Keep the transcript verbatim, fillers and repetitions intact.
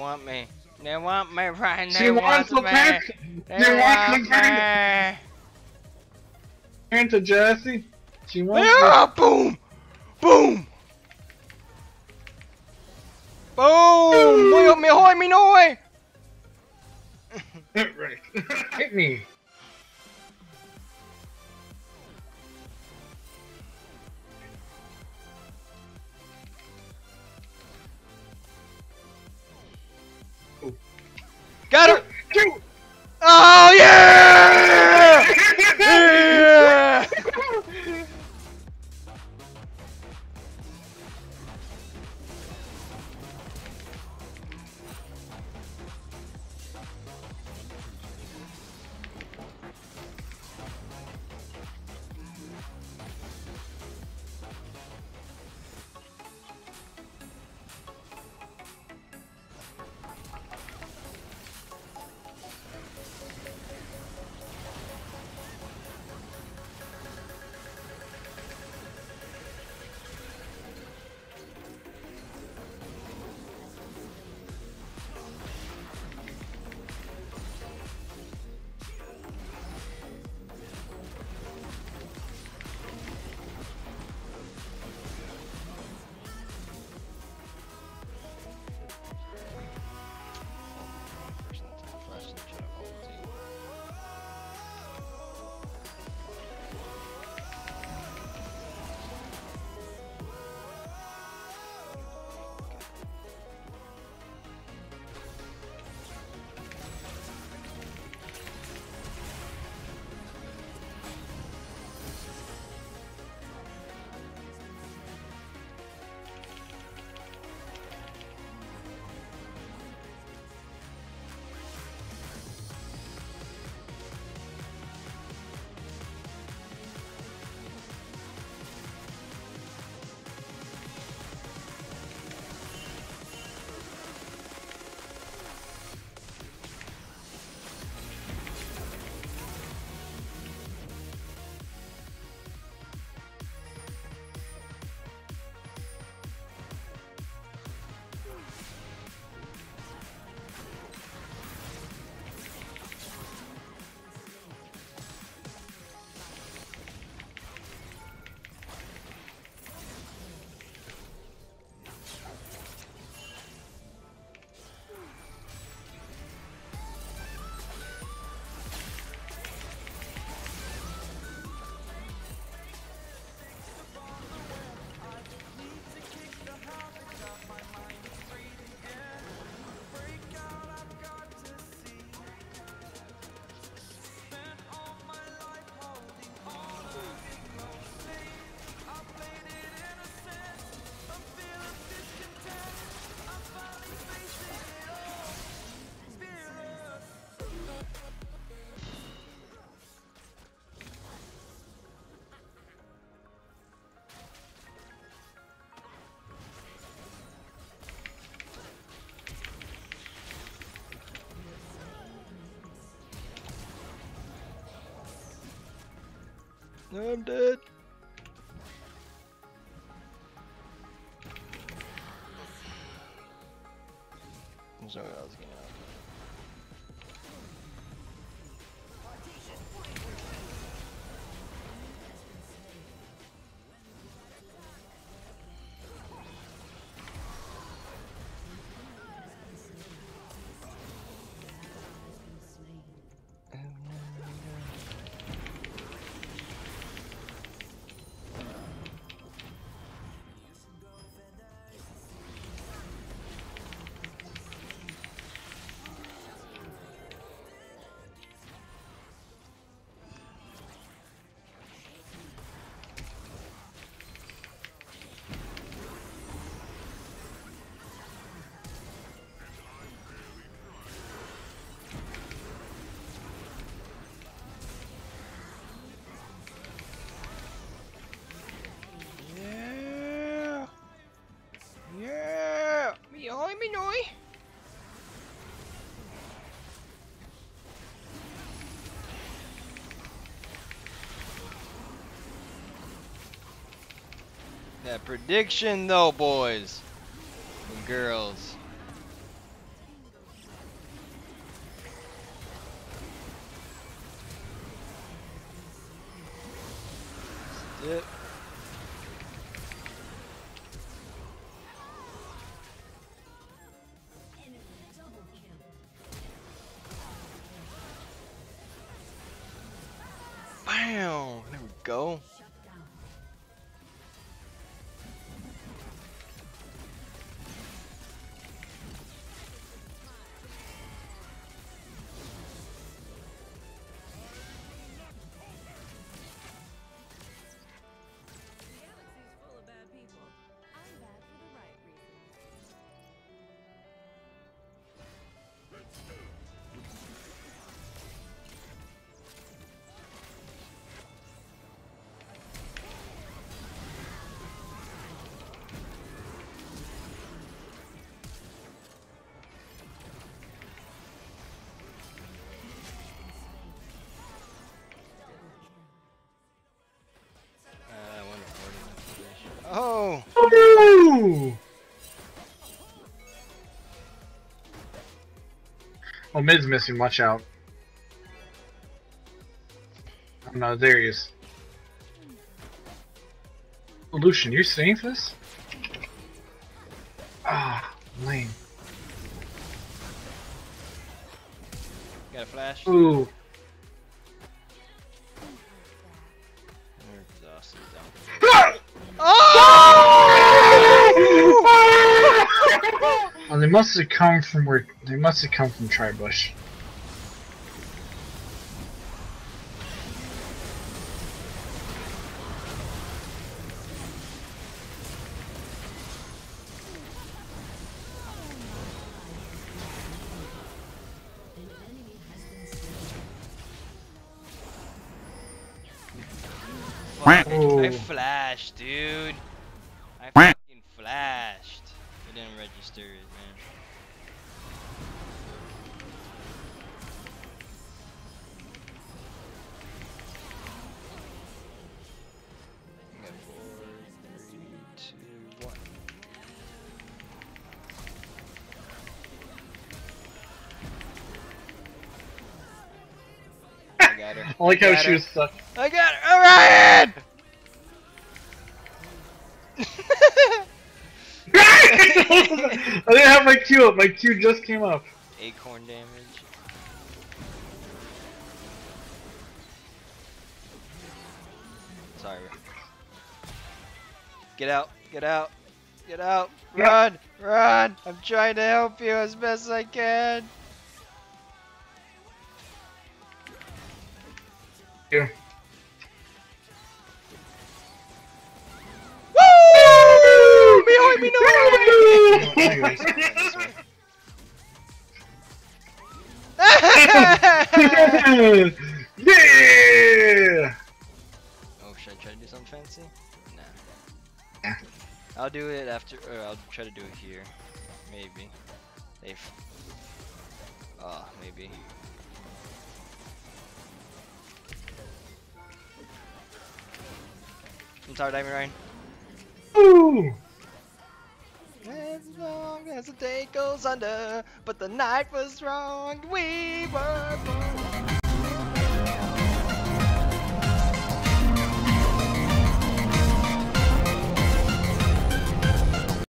want me. They want me, Brian. They She want wants a me. pet. They She wants want a pet. me. Into Jesse. She wants Yeah, boom, boom, boom. Muy me hoy, mi noi. Right. Hit me. Got him. Oh yeah! Yeah! I'm dead. I'm sorry, I was gonna. That prediction though, boys and girls. Yep. Bam! There we go. Oh! Ooh! Oh, mid's missing. Watch out. Oh no, there he is. Lucian, you're seeing this? Ah, lame. Got a flash? Ooh. We're exhausted. Oh, they must have come from where they must have come from Tribush. Fuck, Oh. I flashed, dude. I fucking flashed. It didn't register it, man. Okay, four, three, two, one. I got her. I like I how got she her. was stuck. I got her. Orion! I didn't have my Q up. My Q just came up. Acorn damage. Sorry. Get out. Get out. Get out. Run. Run. I'm trying to help you as best I can. Here. Woo! Me hoy, me no! Yeah! Oh, should I try to do something fancy? Nah. Yeah. I'll do it after, or I'll try to do it here. Maybe. If. Oh, maybe. I'm tired, Diamond Ryan. Ooh! As long as the day goes under, but the night was wrong, we were born.